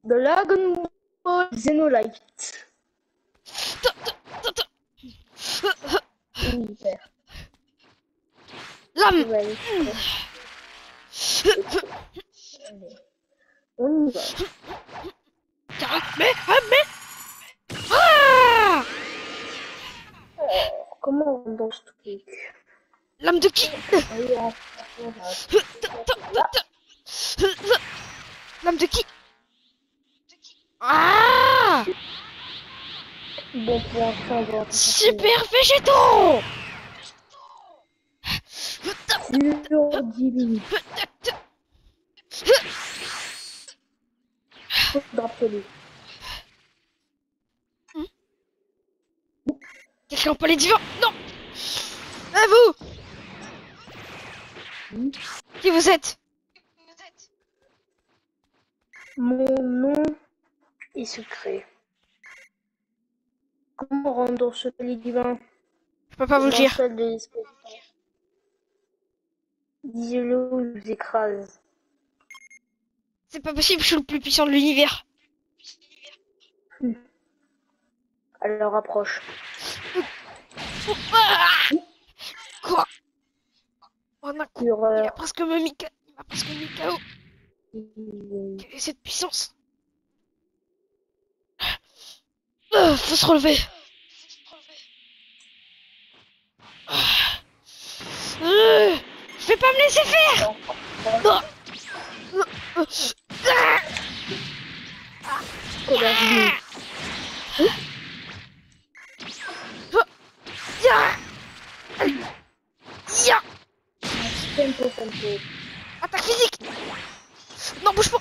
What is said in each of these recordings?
Dragon Ball Xenolight. Univers. Lame. Ouais, on y va. Mais ah, Comment on danse ce truc? lame de qui? Lame de qui? Ah, Bon, pour l'instant, on va super végétaux. Sur 10 minutes. Faudra appeler. Quelqu'un peut les divins? Non. À vous. Qui vous êtes? Mon nom est secret. Comment rendre ce les divin? Je peux pas vous le dire. Dis-le ou je vous écrase. C'est pas possible, je suis le plus puissant de l'univers. Alors approche. Quoi? En un coup, il a presque me mis KO. Quelle est cette puissance? Faut se relever. Je vais pas me laisser faire. Attaque physique. Non, bouge pas.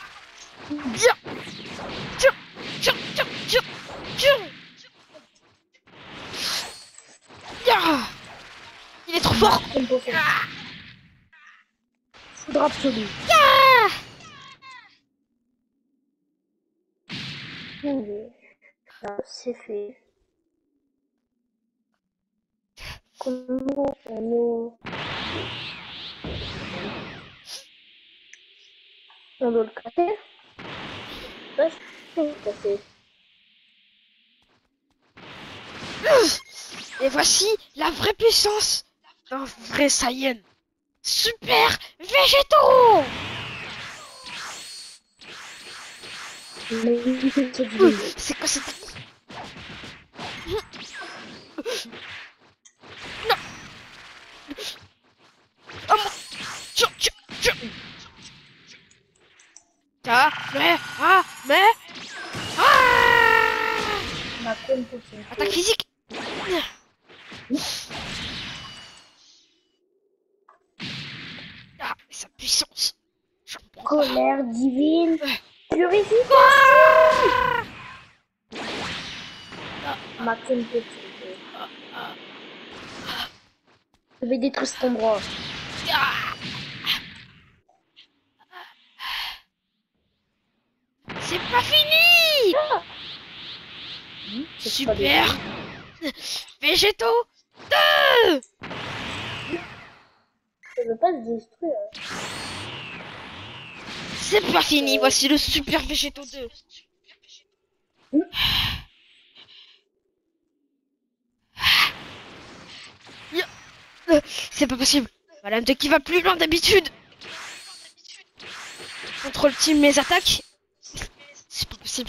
Il est trop fort. Foudre absolue. C'est fait. Comment on doit le casser? Ça, je peux le casser. Et voici la vraie puissance d'un vrai Saiyan. Super végétaux. C'est quoi cette technique? Non. Oh mon... Attaque physique. Ah, sa puissance. Colère divine. Purification. Ma compétence. Je vais détruire cet endroit. C'est pas fini. Super végétaux 2. Ça veut pas se détruire. C'est pas fini, voici le super végétaux 2. C'est pas possible. Madame de qui va plus loin d'habitude. Contrôle team mes attaques. C'est pas possible.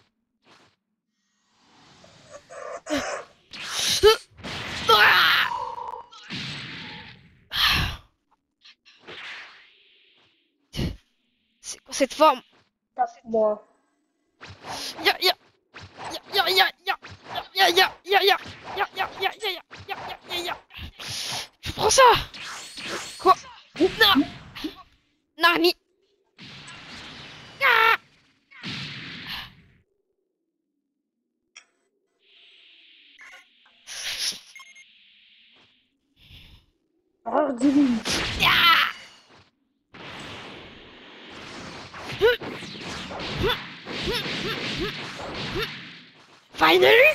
C'est quoi cette forme? Tape-moi. Je prends ça. Quoi? Non. Nani. Horreur divine. Finally!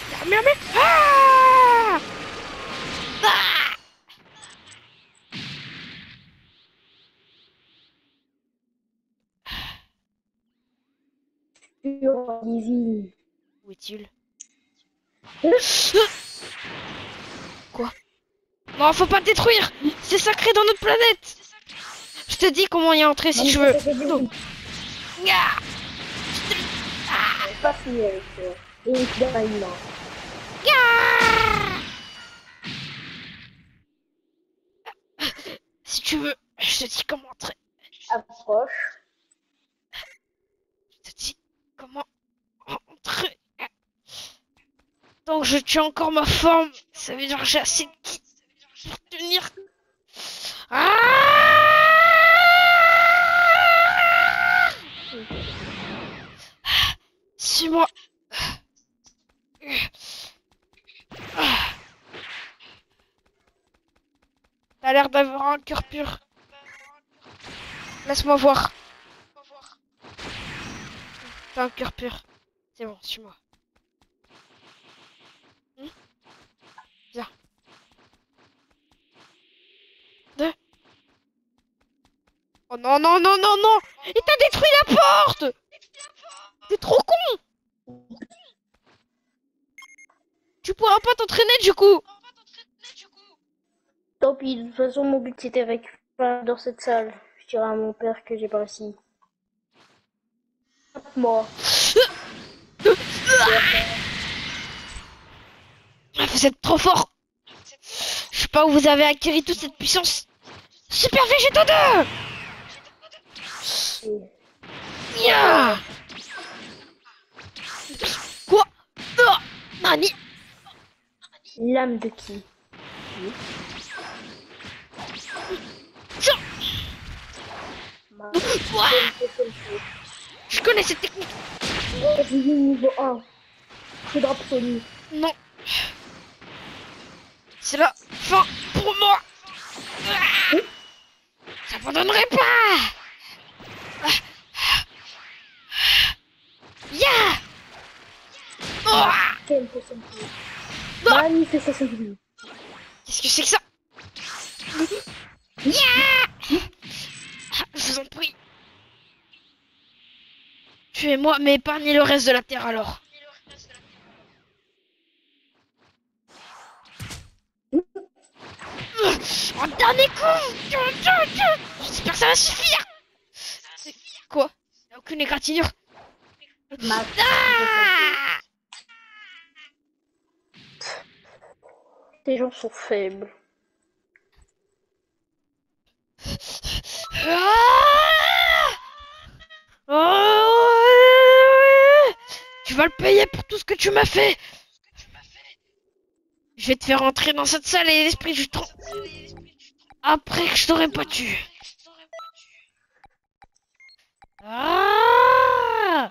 Ah! créature divine. Où est-il? Hein? Quoi? Non, faut pas le détruire! C'est sacré dans notre planète! Je te dis comment y entrer si je veux. Non. Ah, Pas fini avec Link Dynamite. ah. Si tu veux, je te dis comment entrer. Approche. Je te dis comment entrer. Tant que je tiens encore ma forme, ça veut dire que j'ai assez de ki pour tenir. Ah! Suis-moi. T'as l'air d'avoir un cœur pur. Laisse-moi voir. T'as un cœur pur. C'est bon, suis-moi. Viens. Deux. Oh non, non, non, non, non! Il t'a détruit la porte! T'es trop con! Tu pourras pas t'entraîner du coup! Tant pis, de toute façon, mon but c'était avec dans cette salle. Je dirai à mon père que j'ai pas réussi. Moi. Vous êtes trop fort! Je sais pas où vous avez acquis toute cette puissance! Super Végéto 2! Yeah! Quoi? Oh, Nani? L'âme de qui? Tiens! Ma... Ouah, je connais cette technique! J'ai eu niveau 1. Foudre absolue. Non! C'est la fin pour moi! Ah, j'abandonnerai pas! Yeah! Oh, Quelle possibilité. non! Manifestation divine. Qu'est-ce que c'est que ça? Yeah! Je vous en prie. Tuez-moi, mais épargnez le reste de la terre alors. Un dernier coup! J'espère que ça va suffire! C'est quoi? Y'a aucune égratignure? Ah! Ces gens sont faibles. Ah! Oh! Tu vas le payer pour tout ce que tu m'as fait! Je vais te faire entrer dans cette salle et l'esprit du temps. Après que je t'aurais pas tué. Ah!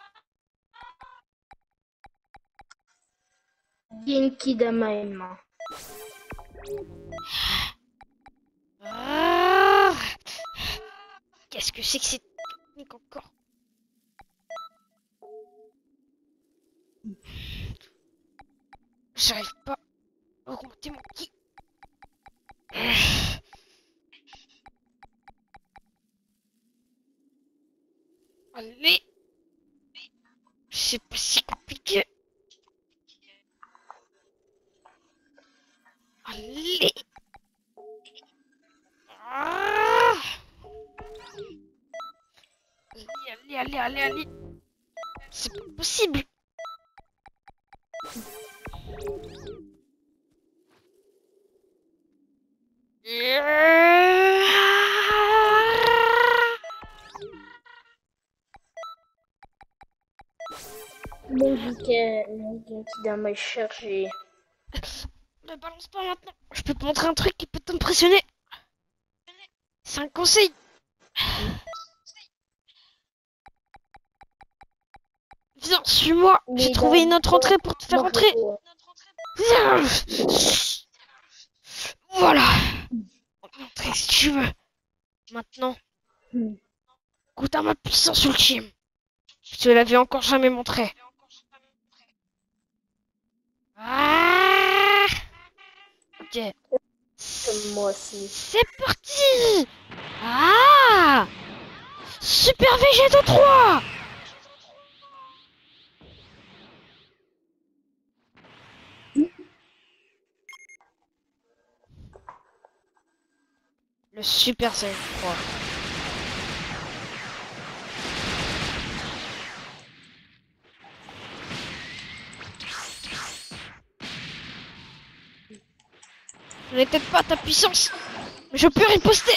Genki Damaema. Ah! Qu'est-ce que c'est que cette technique encore? J'arrive pas à augmenter mon ki. Allez! C'est pas si compliqué. Allez! Ah! Allez. C'est pas possible. Mon Genki Dama est chargé. Ne balance pas maintenant. Je peux te montrer un truc qui peut t'impressionner. C'est un conseil. Viens, suis-moi. J'ai trouvé une autre entrée pour te faire entrer. Viens. Voilà. Entrée si tu veux. Maintenant, goûte à ma puissance ultime. Je te l'avais encore jamais montré. Ah! Ok. Moi aussi. C'est parti! Ah! Super Végéto 3! Le Super Saiyan 3. Je n'ai peut-être pas ta puissance, mais je peux riposter.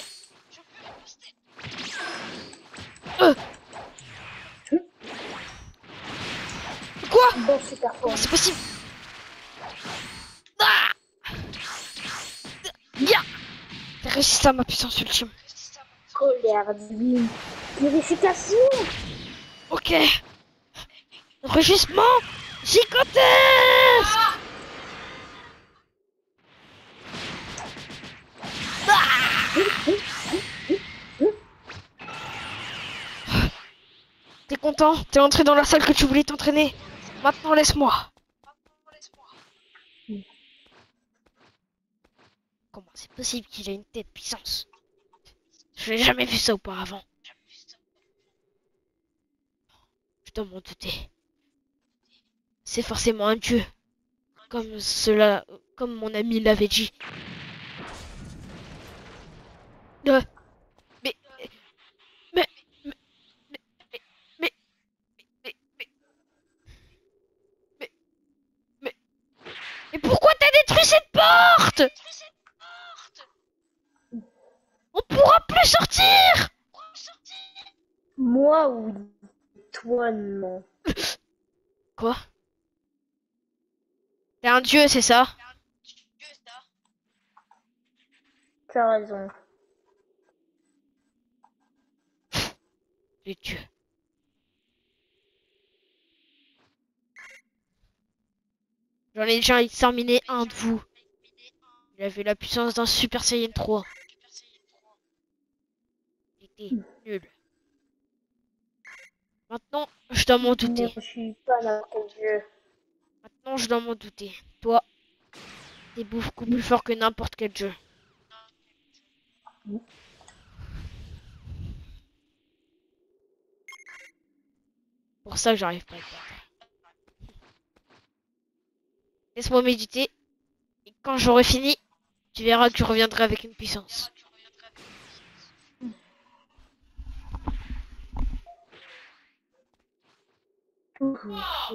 Quoi? Bon, super fort. Comment c'est possible? Ah! Ya! J'ai réussi à ma puissance ultime. Colère divine. Purification. Ok. Rugissement gigantesque. T'es content? T'es entré dans la salle que tu voulais t'entraîner. Maintenant laisse-moi. Comment c'est possible qu'il ait une telle puissance? Je n'ai jamais vu ça auparavant. Je dois m'en douter. C'est forcément un dieu. Comme mon ami l'avait dit. Euh, mais, mais, mais, mais, mais, mais, mais, mais, mais pourquoi t'as détruit cette porte? On pourra plus sortir! Moi, oui. Toi, non. Quoi? T'es un dieu, c'est ça? T'as raison. Les dieux. J'en ai déjà exterminé un de vous. Il avait la puissance d'un Super Saiyan 3. Il était nul. Maintenant, je dois m'en Moi, douter. je suis pas n'importe quel jeu. Maintenant, je dois m'en douter. Toi, t'es beaucoup plus fort que n'importe quel jeu. Pour ça que j'arrive pas à le battre. Laisse-moi méditer. Et quand j'aurai fini, tu verras que je reviendrai avec une puissance. Toujours.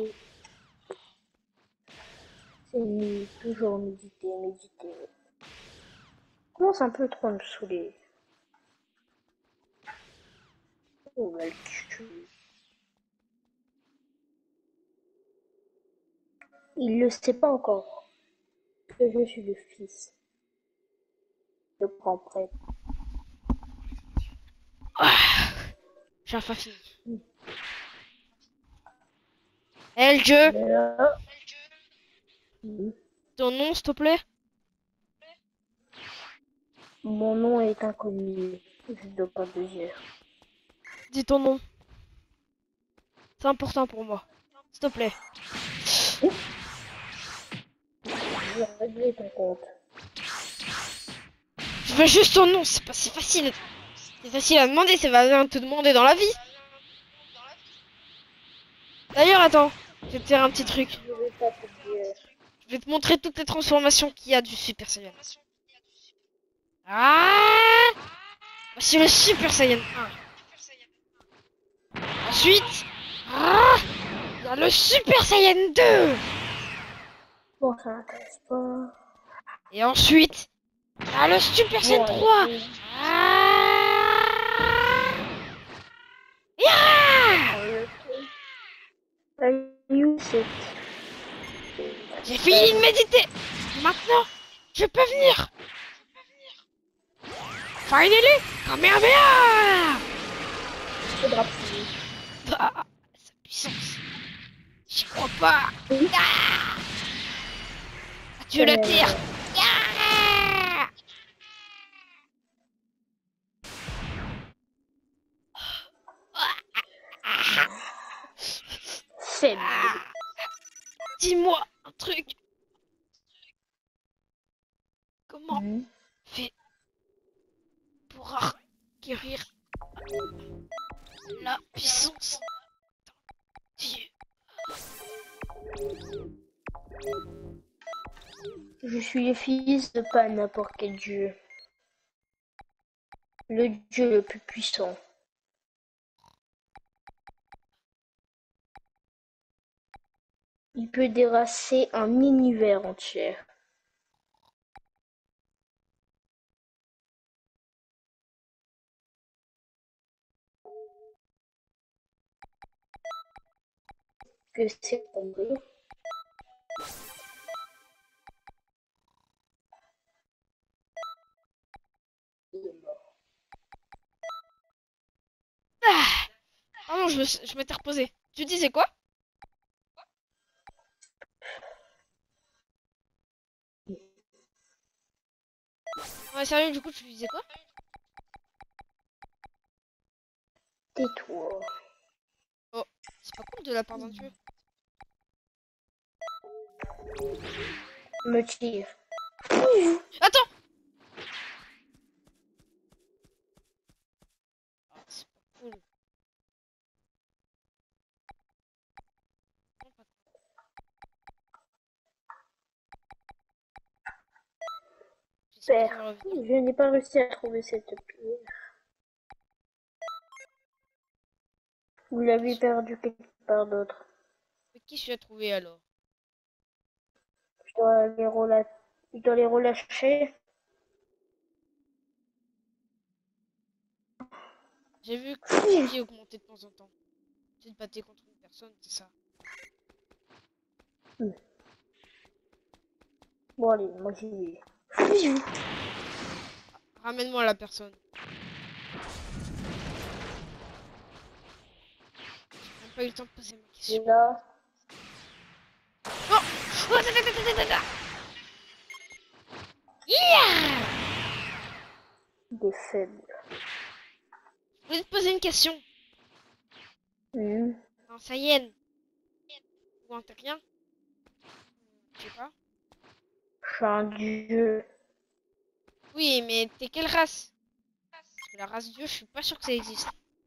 C'est toujours méditer, méditer. Commence un peu trop à me saouler. Oh, mal tué. Il le sait pas encore que je suis le fils de grand prêtre. J'ai enfin fini. Eh, le dieu! Là, Ton nom, s'il te plaît? mon nom est inconnu. Je ne dois pas le dire. Dis ton nom. C'est important pour moi. S'il te plaît. Je vais régler ton compte. Je veux juste ton nom, c'est pas si facile. C'est facile à demander, c'est facile à te demander dans la vie. D'ailleurs, attends, je vais te faire un petit truc. Je vais pas te dire. Je vais te montrer toutes les transformations qu'il y a du Super Saiyan. Ah! Voici le Super Saiyan 1. Ensuite, ah! Il y a le Super Saiyan 2. Bon, ça m'intéresse pas. Et ensuite, il y a le Super Saiyan 3. Ah! Ya! J'ai fini de méditer. Maintenant, je peux venir. Finally, Kamehameha! Faudra plus. Ah, sa puissance. J'y crois pas. Ah! Adieu la terre. Ah! Faible. Dis-moi un truc. Comment Mhm. fait pour acquérir la puissance d'un dieu? Je suis le fils de pas n'importe quel dieu. Le dieu le plus puissant. Il peut déracer un univers entier. Que c'est compris. Ah, pardon, je m'étais reposé. Tu disais quoi? Ouais, sérieux, du coup, tu disais quoi? Tais-toi. Oh, c'est pas cool de la part d'un dieu. Me tire. Attends! Ah, c'est pas cool. Non, pas cool. J'espère qu'il Père, va revenir. je n'ai pas réussi à trouver cette pierre. Vous l'avez perdue quelque part d'autre. Mais qui je l'ai trouvé alors? Je dois les relâcher. J'ai vu que ta vie augmentait de temps en temps. Tu te battais contre une personne, c'est ça. Bon allez, moi j'y vais. Ramène-moi la personne. J'ai même pas eu le temps de poser ma Et question. là, Oh! Oh, Yeah! des faibles. Je voulais te poser une question. Un Saiyan ou un terrien? Je sais pas. Je suis un dieu. Oui, mais t'es quelle race? Parce que la race Dieu, je suis pas sûr que ça existe.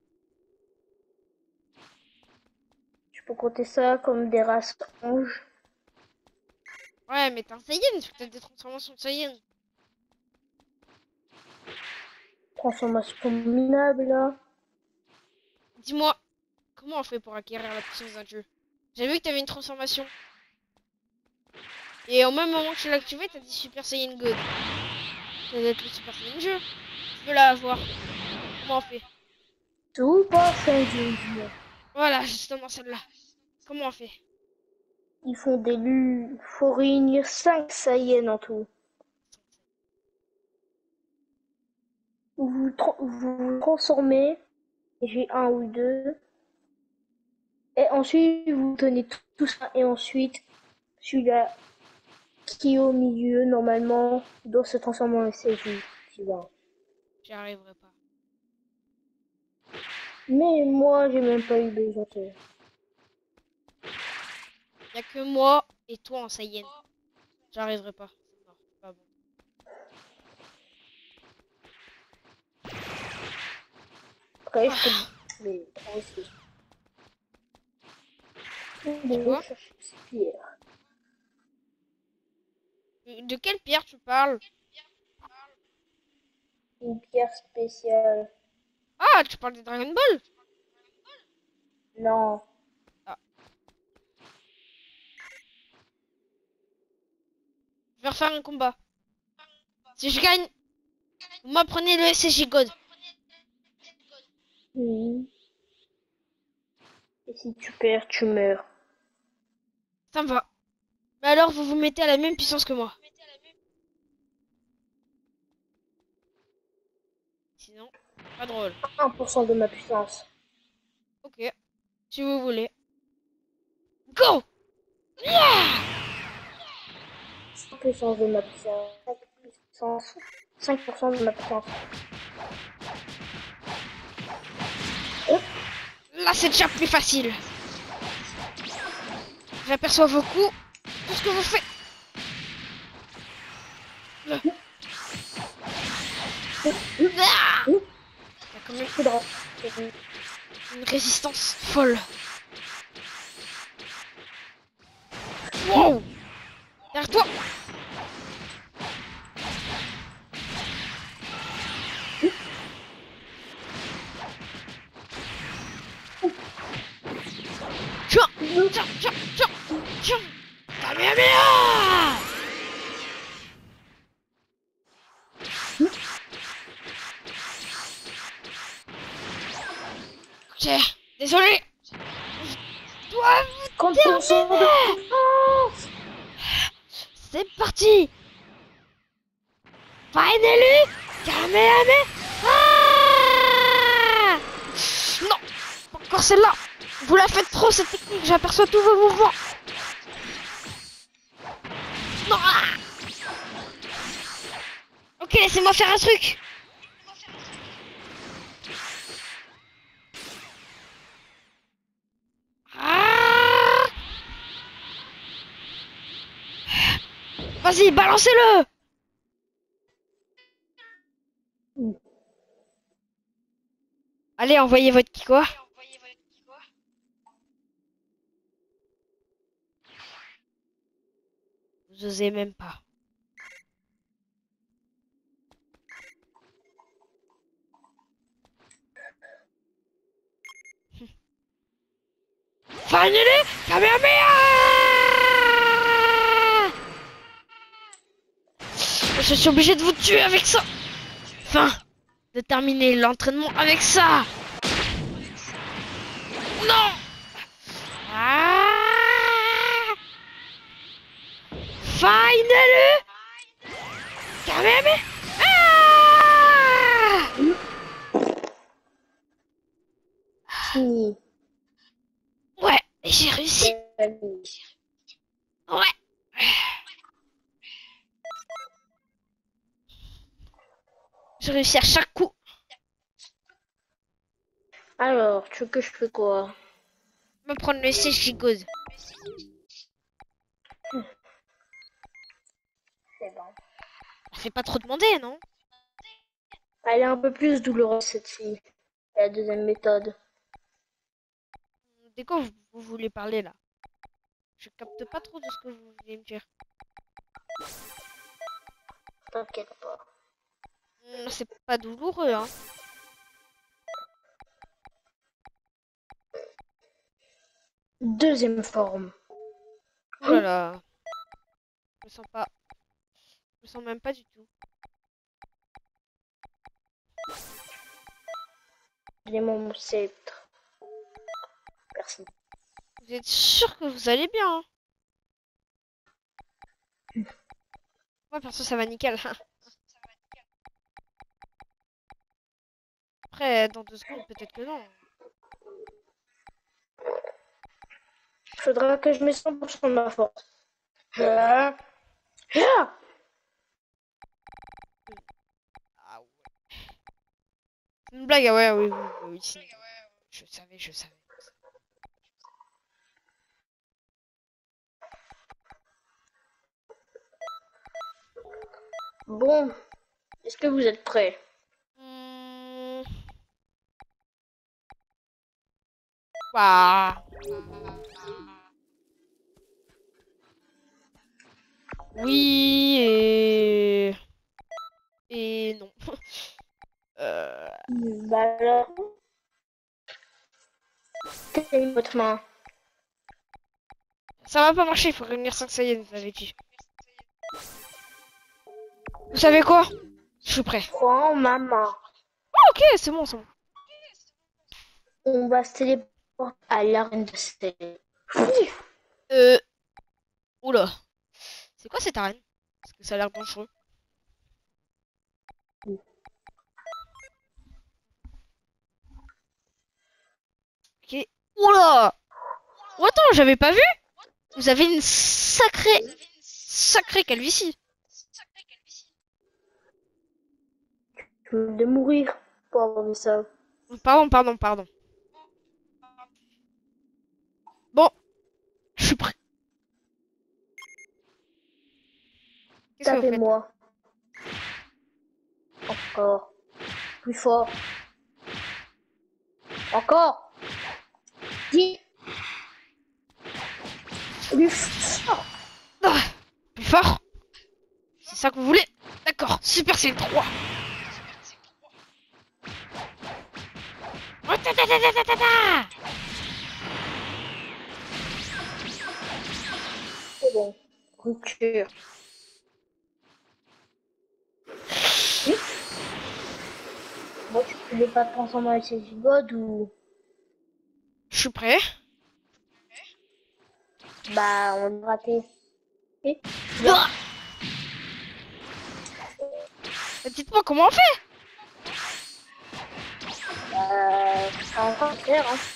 Tu peux compter ça comme des races anges. Ouais, mais t'es un Saiyan, c'est peut-être des transformations de Saiyan. Transformation minable là. Dis-moi, comment on fait pour acquérir la puissance d'un dieu? J'ai vu que t'avais une transformation. Et au même moment que tu l'as activé, t'as dit Super Saiyan God. Ça doit être le Super Saiyan Dieu. Je veux la avoir. Comment on fait? Tout pas fin du dieu. Voilà, justement celle-là. Comment on fait? Ils font des luttes. Faut réunir 5 Saiyans en tout. Vous vous transformez. J'ai un ou deux. Et ensuite, vous tenez tout ça. Et ensuite, celui-là qui est au milieu, normalement, doit se transformer en SSJ. J'y arriverai pas. Mais moi, j'ai même pas eu besoin de ça. Y'a que moi et toi en Saiyan. J'arriverai pas. C'est mort. C'est pas bon. Après, je peux... Mais, aussi. Tu Bon, vois? chercher ces pierres. De quelle pierre tu parles? Une pierre spéciale. Ah, tu parles des Dragon Ball? Non. Ah. Je vais refaire un combat. Si je gagne, vous m'apprenez le SSJ God. Oui. Et si tu perds, tu meurs. Ça me va. Mais alors, vous vous mettez à la même puissance que moi. Sinon, pas drôle. 1% de ma puissance. Ok. Si vous voulez. Go! Yeah! 100% de ma puissance. 5% de ma puissance. Là, c'est déjà plus facile. J'aperçois vos coups. Tout ce que vous faites. Ah! Il y a quand même une résistance folle. Wow! Derrière toi! Tiens, tiens, tiens, tiens. Kamehameha! Ok, désolé. Je dois vous 30% de terminer. force. C'est parti. Finally, Kamehameha! Ah! Non, pas encore celle-là. Vous la faites trop cette technique, j'aperçois tous vos mouvements. Non. Ah! Ok, laissez-moi faire un truc. Ah! Vas-y, balancez-le. Allez, envoyez votre Kikoa. Vous osez même pas. Finally, Kamehameha! Je suis obligé de vous tuer avec ça. Enfin, de terminer l'entraînement avec ça. Non. Ah! Finally, Kamehameha! Ah! Fini. Ouais, j'ai réussi. Ouais. J'ai réussi à chaque coup. Alors, tu veux que je fais quoi? Me prendre le siège gigose. C'est bon. Ça fait pas trop demander, non? Elle est un peu plus douloureuse cette-ci. La deuxième méthode. De quoi vous voulez parler là? Je capte pas trop de ce que vous voulez me dire. T'inquiète pas. C'est pas douloureux, hein. Deuxième forme. Oh là là. Je me sens pas. Je me sens même pas du tout. J'ai mon sceptre. Merci. Vous êtes sûr que vous allez bien, hein? Moi, perso, ça va nickel. Après, dans 2 secondes, peut-être que non. Faudra que je mette 100% de ma force. Ah. Ah. Ah ouais. C'est une blague, ah ouais, oui, oui, oui, oui, si. Je savais, je savais. Bon, est-ce que vous êtes prêts? Bah. Oui et non. Euh, Bah alors, tenez votre main. Ça va pas marcher, il faut réunir 5 Saiyans, vous avez dit. Vous savez quoi? Je suis prêt. Prends ma main. Oh, ok, c'est bon, c'est bon. On va se téléporter à l'arène de Cell. Oula. C'est quoi cette arène? Parce que ça a l'air dangereux. Ok. Oula! Oh, attends, j'avais pas vu! Vous avez une sacrée calvitie. Je veux de mourir pour avoir vu ça. Pardon, pardon, pardon. Bon, je suis prêt. Qu'est-ce que vous faites? Tapez-moi. Encore. Plus fort. Encore. Dis. Plus fort. Ah, plus fort? C'est ça que vous voulez? D'accord, Super Saiyan 3. Oh, ta, ta, ta, ta, ta, ta, ta. bon. Rupture. Oui. Moi, tu voulais pas te transformer avec ces zigodes ou... Je suis prêt. Bah, on a raté. Et Ah dites-moi comment on fait. c'est en train de faire, hein.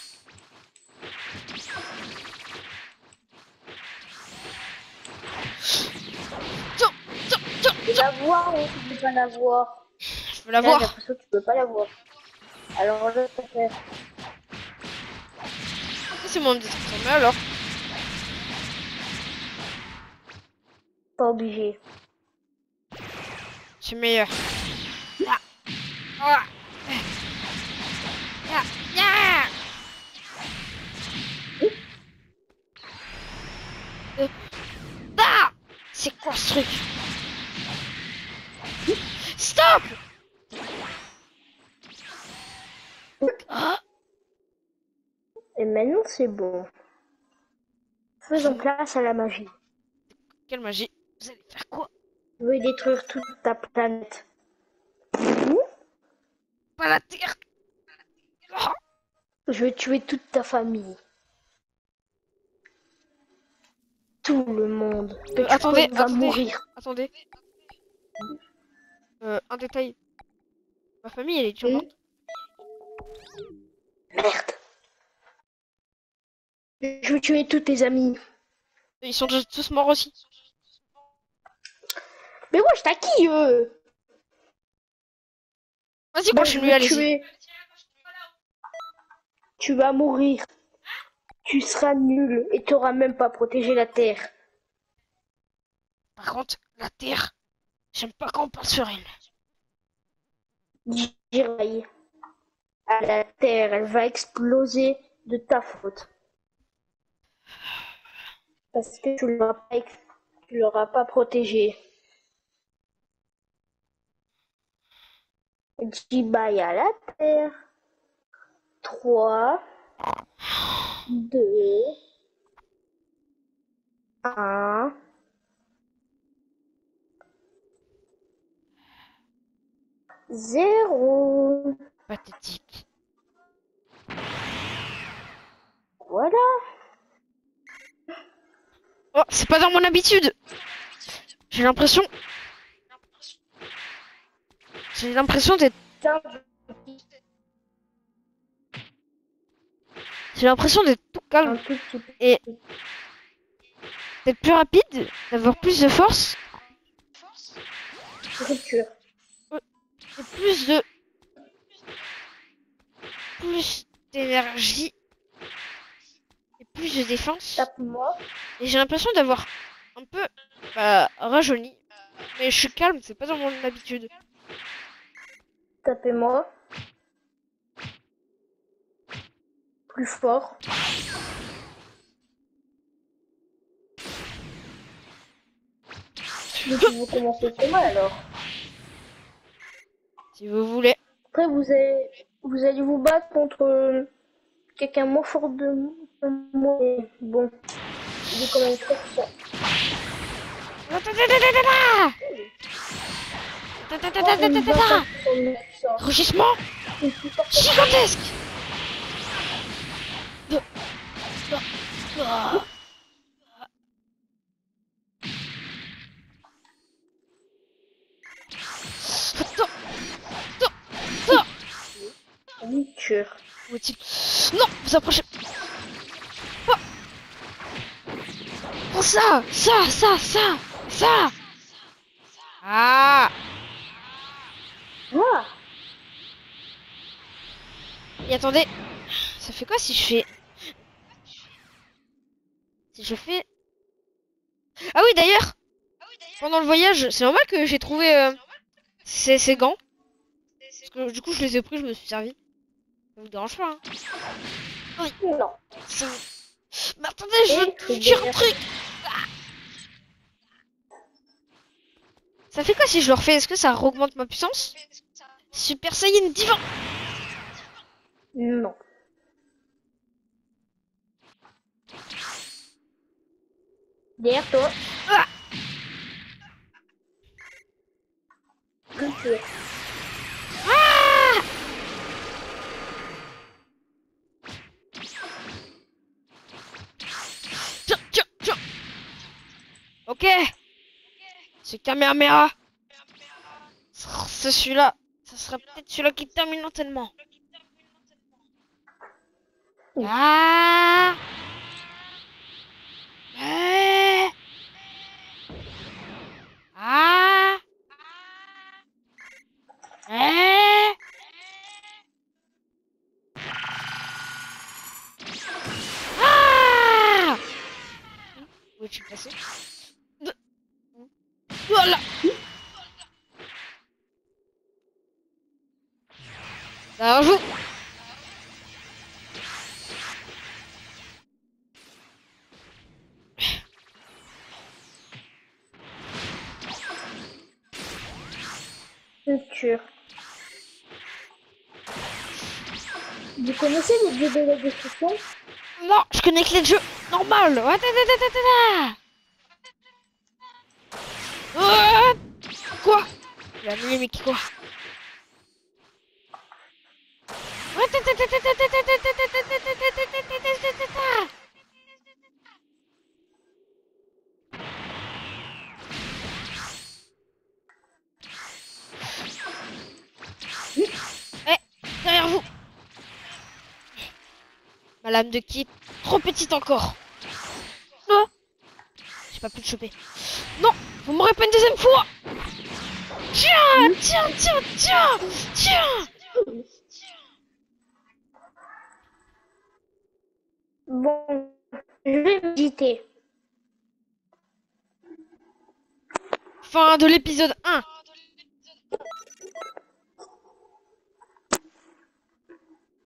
Tiens, tiens, tiens. Tu peux la voir ou tu peux pas la voir? Je veux la Là, j'ai voir. l'impression que tu peux pas la voir. Alors, je peux faire. C'est mon transformer alors. Pas obligé. C'est meilleur. Ah. Ah. Ah. Ah. Ah. C'est quoi ce truc? Stop. Ah. Et maintenant, c'est bon. Faisons place à la magie. Quelle magie. Vous allez faire quoi? Je veux détruire toute ta planète. Pas la terre. Ah. Je vais tuer toute ta famille. Tout le monde. Attendez, va attendez. mourir. Attendez. Un détail. Ma famille, elle est toujours morte. Merde. Je vais tuer tous tes amis. Ils sont déjà tous morts aussi. Mais wesh, t'as qui eux? Vas-y, Moi, je continue, vais allez-y. tuer. Tu vas mourir. Tu seras nul et t'auras même pas protégé la Terre. Par contre, la terre, j'aime pas quand on parle sur elle. Jiraï. À la Terre, elle va exploser de ta faute. Parce que tu l'auras pas protégé. Dis bye à la Terre. 3, 2, 1. Zéro. Pathétique. Voilà. Oh, c'est pas dans mon habitude. J'ai l'impression. J'ai l'impression d'être. Putain, J'ai l'impression d'être tout un calme tout petit peu. et d'être plus rapide, d'avoir plus de force Rupture. et plus d'énergie et plus de défense. Tape-moi. Et j'ai l'impression d'avoir un peu rajeuni. Mais je suis calme, c'est pas dans mon habitude. Tapez-moi. Plus fort. Donc, vous commencez le combat alors. Si vous voulez. Après, vous allez vous battre contre quelqu'un moins fort de moi. Et bon, il est quand même très fort. Rugissement gigantesque. Rupture. Où est-il? Non, vous approchez. Oh, ça. Ah. Ah, Et attendez, ça fait quoi si je fais... Si je fais... Ah oui, d'ailleurs, pendant le voyage, c'est normal que j'ai trouvé ces gants. Parce que du coup, je les ai pris, je me suis servi. Ça vous dérange pas, hein? Oui, non. ça... Mais attendez, je veux vous dire un truc. Ça fait quoi si je le refais? Est-ce que ça augmente ma puissance? Super Saiyan divin. Non. Derrière toi. Ah. Culture. Ah. Tiens, tiens, tiens. Ok. C'est Kamehameha. C'est celui-là. Ça serait peut-être celui-là qui termine l'entraînement. Ah. Eh. Ah. Eh. Ah. Où es-tu passé? Voilà. Bien joué. Culture. Vous connaissez les jeux de la destruction? Non, je connais que les jeux normal. Quoi? Il a mis mais quoi? Eh, derrière vous. Ma lame de ki, trop petite encore. Non, j'ai pas pu le choper. Non, vous m'aurez pas une deuxième fois. Tiens, tiens, tiens, tiens, tiens. Bon, je vais méditer. Fin de l'épisode 1.